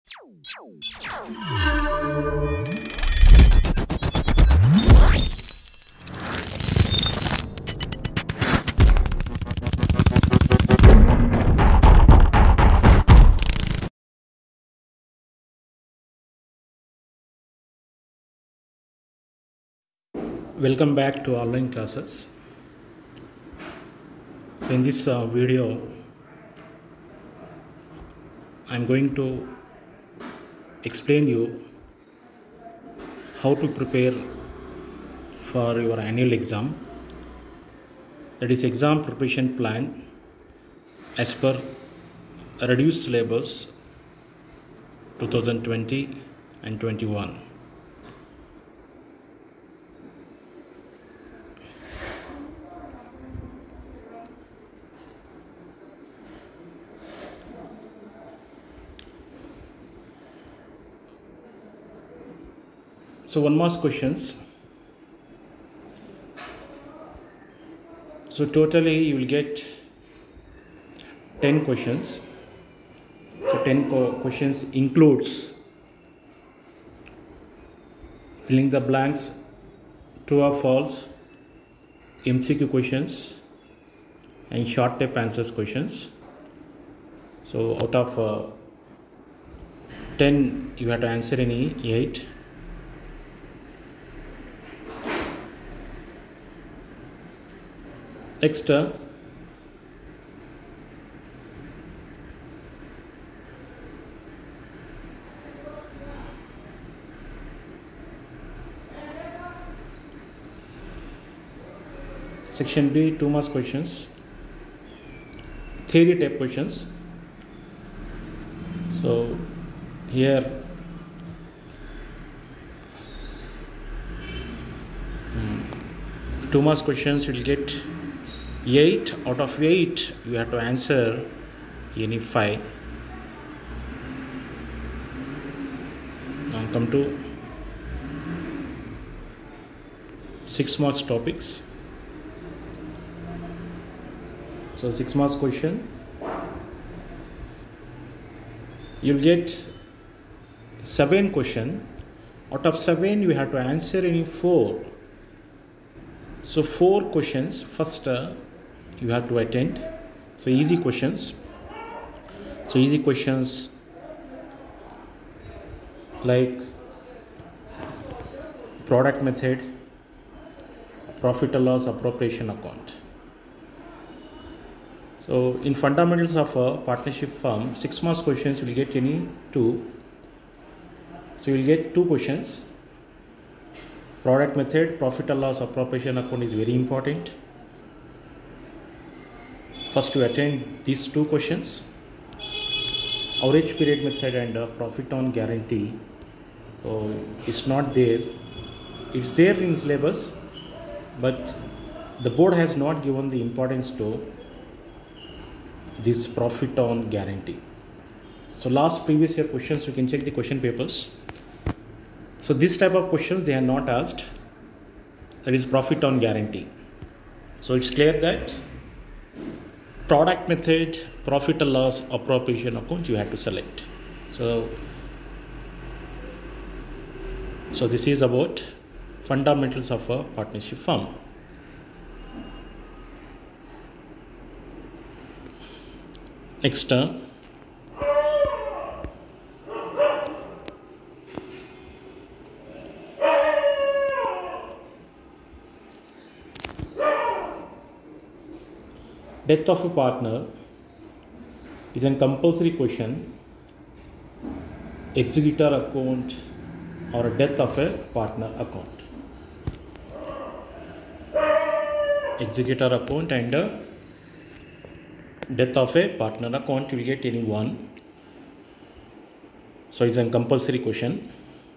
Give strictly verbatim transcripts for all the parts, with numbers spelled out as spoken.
Welcome back to online classes. So in this uh, video, I'm going to explain you how to prepare for your annual exam. That is exam preparation plan as per reduced syllabus twenty twenty and twenty-one. So one more questions. So totally you will get ten questions. So ten questions includes filling the blanks, true or false, M C Q questions and short type answers questions. So out of uh, ten you have to answer any eight. Next, uh, section B, two marks questions, theory type questions. So here two marks questions, you will get eight. Out of eight you have to answer any five. Now come to six marks topics. So six marks question, you'll get seven question. Out of seven you have to answer any four. So four questions first uh, you have to attend. So easy questions. So easy questions like product method, profit or loss appropriation account. So in fundamentals of a partnership firm, six marks questions you will get any two. So you will get two questions. Product method, profit or loss appropriation account is very important. First to attend these two questions. Average period method and uh, profit on guarantee. So it's not there. It's there in syllabus, but the board has not given the importance to this profit on guarantee. So last previous year questions, you can check the question papers. So this type of questions they are not asked. That is profit on guarantee. So it's clear that product method, profit or loss appropriation account you have to select. So, so this is about fundamentals of a partnership firm. Next term. Death of a partner is a compulsory question. Executor account or death of a partner account. Executor account and uh, death of a partner account, you will get any one. So it's a compulsory question.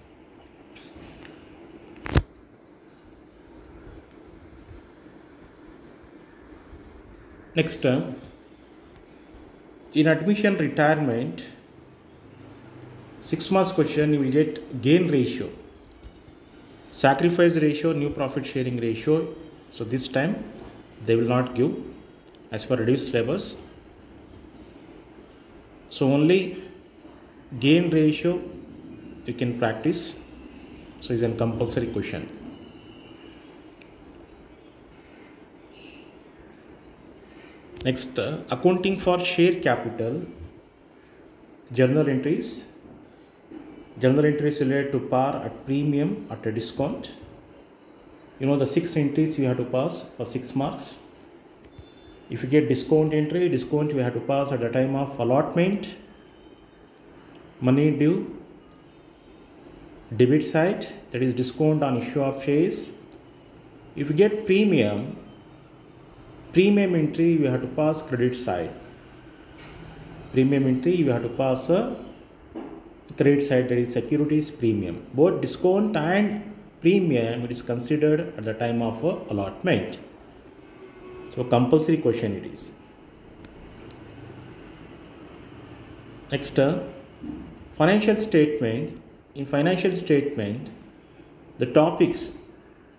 Next term, in admission retirement, six marks question you will get gain ratio, sacrifice ratio, new profit sharing ratio. So this time they will not give as per reduced syllabus. So only gain ratio you can practice. So it's a compulsory question. Next, uh, accounting for share capital, journal entries. Journal entries related to par at premium at a discount. You know the six entries you have to pass for six marks. If you get discount entry, discount you have to pass at the time of allotment, money due, debit side, that is discount on issue of shares. If you get premium, premium entry you have to pass credit side. Premium entry you have to pass a credit side, that is securities premium. Both discount and premium it is considered at the time of uh, allotment. So compulsory question it is. Next, uh, financial statement. In financial statement, the topics: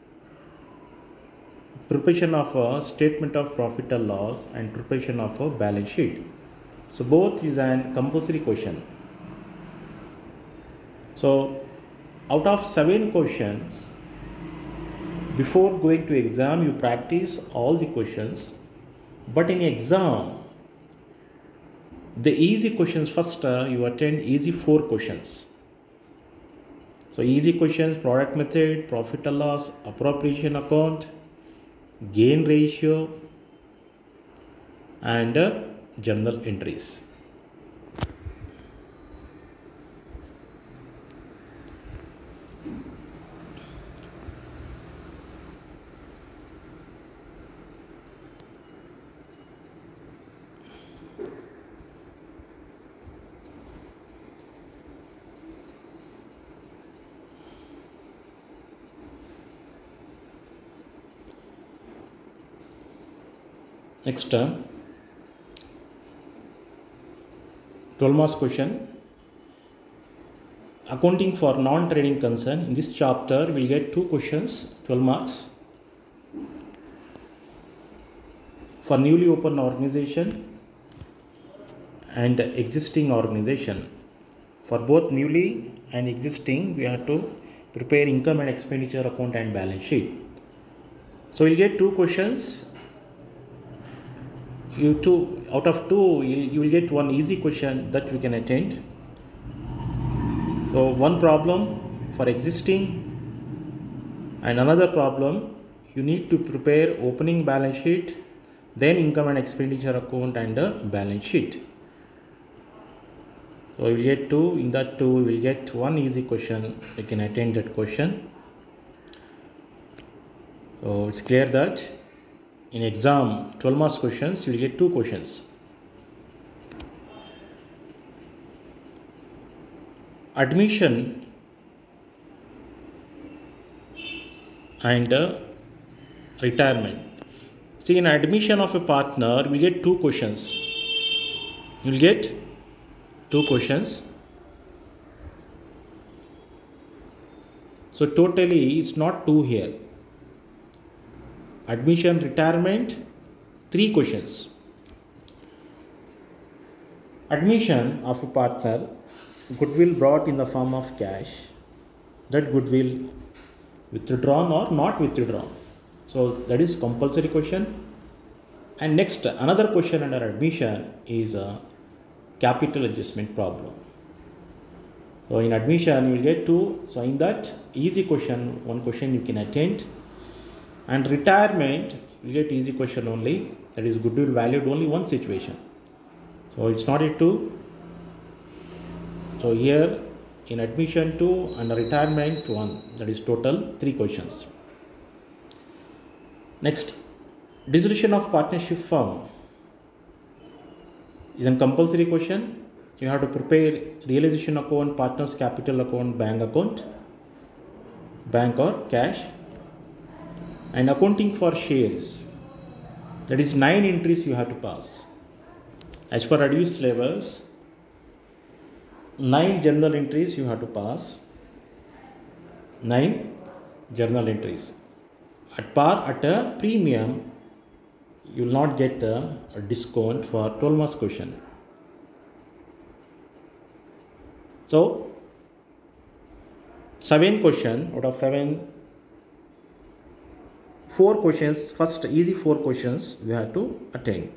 preparation of a statement of profit or loss and preparation of a balance sheet. So both is an compulsory question. So out of seven questions, before going to exam you practice all the questions, but in exam the easy questions first uh, you attend easy four questions. So easy questions: product method, profit or loss, appropriation account, gain ratio, and uh, journal entries. Next, uh, twelve marks question. Accounting for non-trading concern. In this chapter, we will get two questions, twelve marks. For newly opened organization and existing organization. For both newly and existing, we have to prepare income and expenditure account and balance sheet. So we'll get two questions. You two out of two, you will get one easy question that we can attend. So one problem for existing and another problem you need to prepare opening balance sheet, then income and expenditure account and a balance sheet. So we will get two. In that two we will get one easy question. We can attend that question. So it's clear that in exam twelve marks questions you will get two questions. Admission and uh, retirement. See, in admission of a partner we get two questions. You will get two questions. So totally it's not two here. Admission, retirement, three questions. Admission of a partner, goodwill brought in the form of cash. That goodwill withdrawn or not withdrawn. So that is compulsory question. And next, another question under admission is a capital adjustment problem. So in admission you will get two. So in that easy question, one question you can attend. And retirement you get easy question only, that is goodwill valued only one situation. So it's not a two. So here in admission two and retirement one, that is total three questions. Next, dissolution of partnership firm is a compulsory question. You have to prepare realization account, partners capital account, bank account, bank or cash, and accounting for shares. That is nine entries you have to pass. As per reduced syllabus, nine journal entries you have to pass. Nine journal entries. At par, at a premium, you will not get a, a discount for twelve marks question. So seven question out of seven, four questions, first easy four questions we have to attend.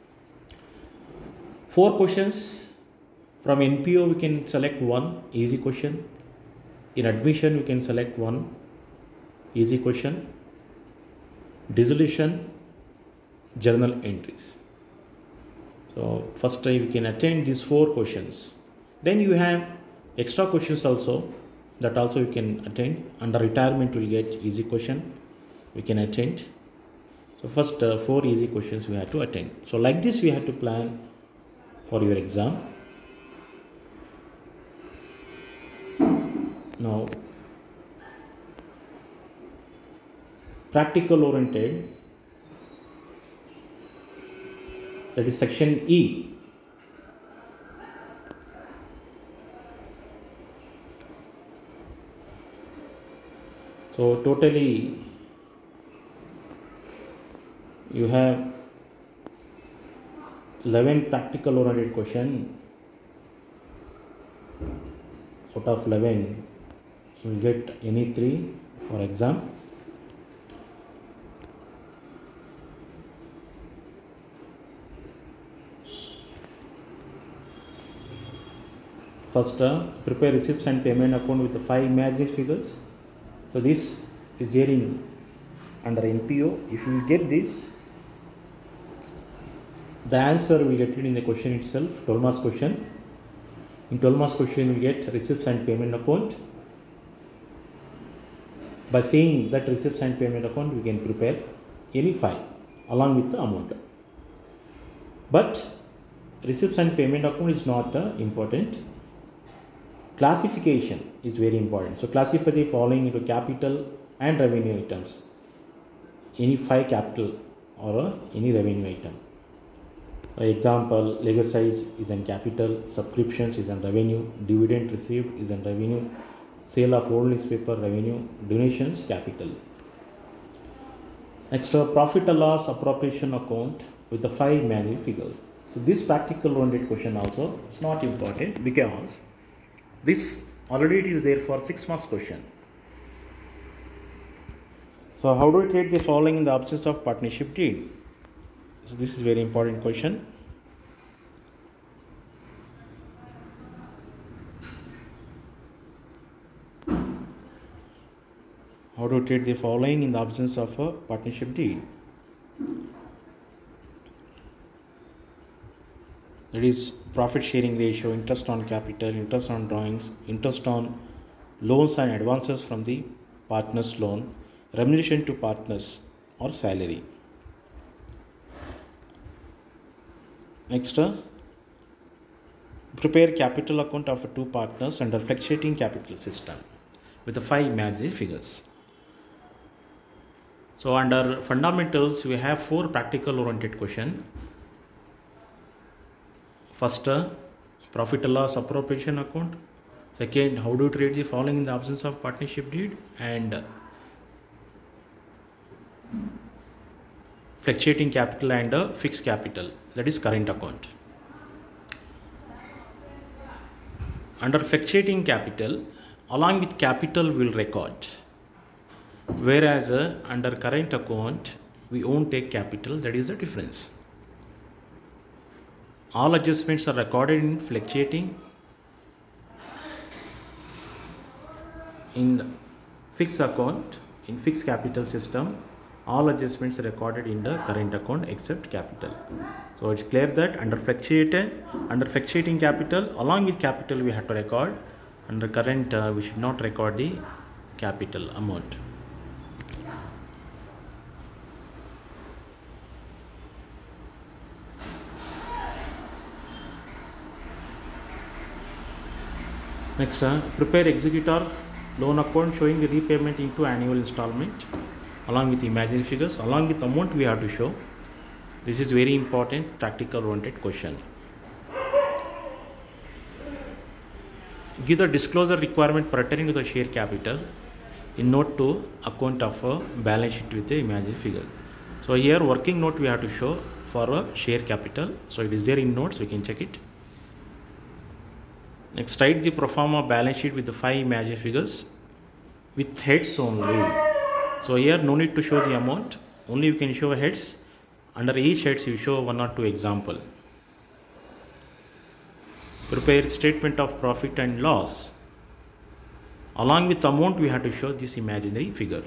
Four questions from N P O we can select one easy question. In admission we can select one easy question. Dissolution, journal entries. So first we can attend these four questions. Then you have extra questions also, that also you can attend. Under retirement we will get easy question we can attend. So first uh, four easy questions we have to attend. So like this we have to plan for your exam. Now practical oriented, that is section E. So totally you have eleven practical oriented question. Out of eleven you will get any three for exam. First, uh, prepare receipts and payment account with the five imaginary figures. So this is there in under N P O. If you get this, the answer will get it in the question itself, twelve marks question. In twelve marks question you will get receipts and payment account. By saying that receipts and payment account, we can prepare any file along with the amount. But receipts and payment account is not uh, important. Classification is very important. So classify the following into capital and revenue items. Any five capital or uh, any revenue item. For example, legacy is in capital, subscriptions is in revenue, dividend received is in revenue, sale of old newspaper revenue, donations capital. Next, uh, profit or loss appropriation account with the five manual figure. So this practical oriented question also is not important because this already it is there for six marks question. So how do we treat the following in the absence of partnership deed? So this is very important question. How to treat the following in the absence of a partnership deed? That is profit sharing ratio, interest on capital, interest on drawings, interest on loans and advances from the partner's loan, remuneration to partners or salary. Next, uh, prepare capital account of two partners under fluctuating capital system with the five imaginary figures. So under fundamentals we have four practical oriented question. First, uh, profit or loss appropriation account. Second, how do you treat the following in the absence of partnership deed? And uh, fluctuating capital and uh, fixed capital, that is current account. Under fluctuating capital, along with capital we will record, whereas uh, under current account we won't take capital, that is the difference. All adjustments are recorded in fluctuating. In fixed account, in fixed capital system, all adjustments are recorded in the current account except capital. So it's clear that under fluctuating, under fluctuating capital, along with capital we have to record. Under current uh, we should not record the capital amount. Next, uh, prepare executor loan account showing the repayment into annual installment along with imaginary figures, along with amount we have to show. This is very important practical oriented question. Give the disclosure requirement pertaining to the share capital in note to account of a balance sheet with the imaginary figure. So here working note we have to show for a share capital. So it is there in notes, we can check it. Next, write the pro forma balance sheet with the five imaginary figures with heads only. So here no need to show the amount, only you can show heads. Under each heads you show one or two example. Prepare statement of profit and loss. Along with amount we have to show this imaginary figure.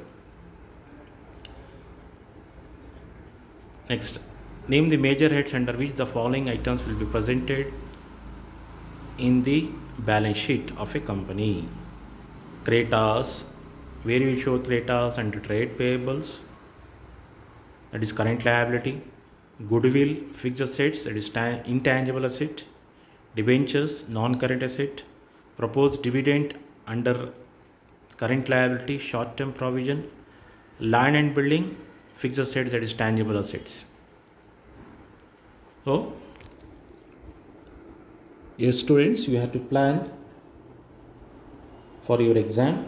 Next, name the major heads under which the following items will be presented in the balance sheet of a company. Creditors, where you will show creditors under trade payables, that is current liability. Goodwill, fixed assets, that is intangible asset. Debentures, non-current asset. Proposed dividend under current liability, short-term provision. Land and building, fixed assets, that is tangible assets. So, dear students, you have to plan for your exam.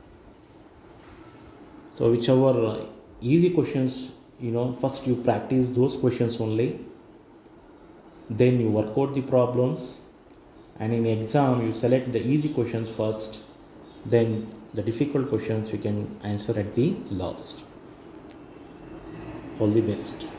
So whichever easy questions, you know, first you practice those questions only, then you work out the problems, and in exam you select the easy questions first, then the difficult questions you can answer at the last. All the best.